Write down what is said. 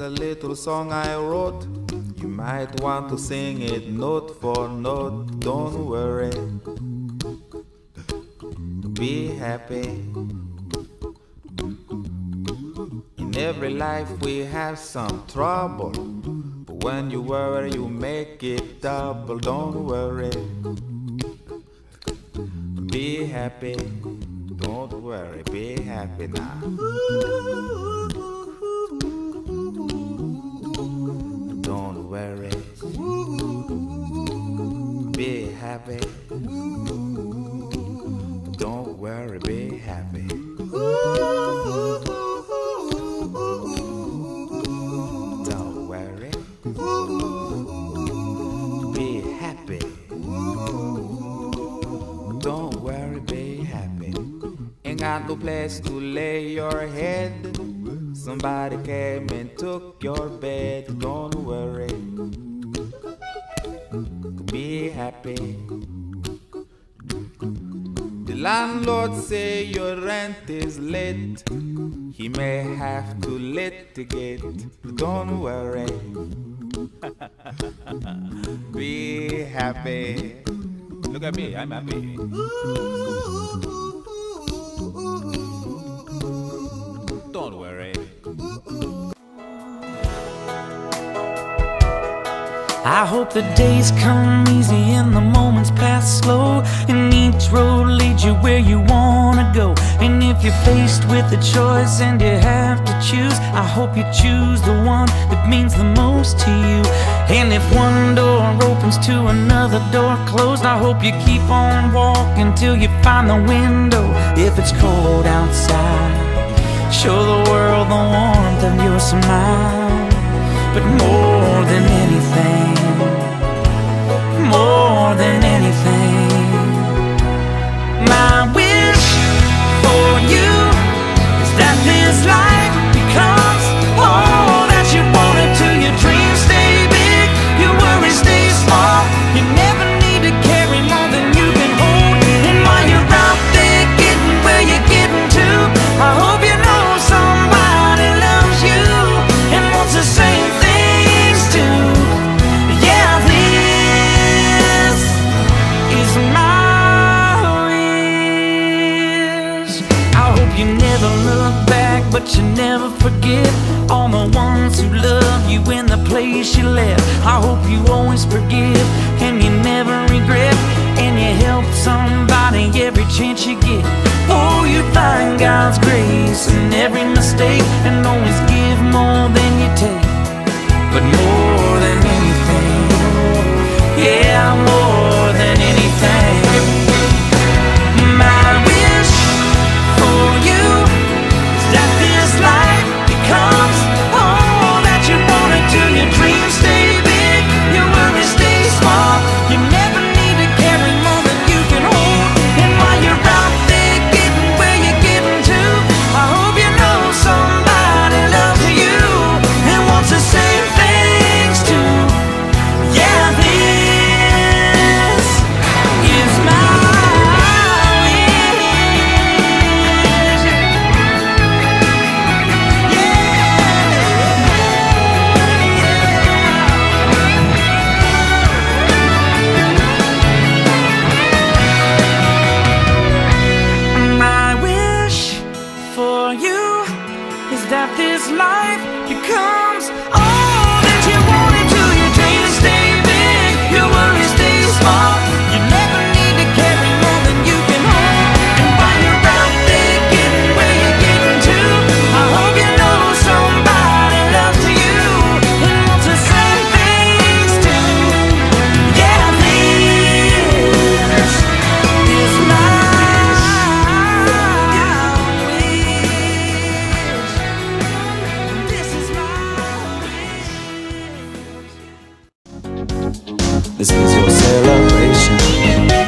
a little song I wrote. You might want to sing it note for note. Don't worry, be happy. In every life we have some trouble, but when you worry you make it double. Don't worry, be happy. Don't worry, be happy now. Don't worry, be happy. Don't worry, be happy. Don't worry, be happy. Don't worry, be happy. Ain't got no place to lay your head. Somebody came and took your bed. Don't worry, be happy. The landlord say your rent is late. He may have to litigate. Don't worry, be happy. Look at me, I'm happy. Don't worry. I hope the days come easy and the moments pass slow, and each road leads you where you wanna go. And if you're faced with a choice and you have to choose, I hope you choose the one that means the most to you. And if one door opens to another door closed, I hope you keep on walking till you find the window. If it's cold outside, show the world the warmth of your smile. But more than anything, more than anything, my wish for you is that this life becomes all that you wanted to. Your dreams stay big, your worries stay small. You never need to carry more than you can hold. And while you're out there getting where you're getting to, I hope you know somebody loves you and wants the same things too. Yeah, this is my wish. I hope you never look back, but you never forget all the ones who love you in the place you left. I hope you always forgive and you never regret, and you help somebody every chance you get. Oh, you find God's grace in every mistake, and always give more than you take. But more than anything, yeah, more than anything, my wish for you is that this life becomes all that you wanted to. Your dreams stay big, your worries stay small. You never need to carry more than you can hold. And while you're out there getting where you're getting to, I hope you know somebody loves you and wants the same things too. Yeah, this is my wish. My wish for you is that this life becomes all that you wanted to. Your dreams stay big, your worries stay small. You never need to carry more than you can hold. And while you're out there getting where you're getting to, I hope you know somebody loves you and wants the same things too. Yeah, this is my wish. This is my wish. This is your celebration.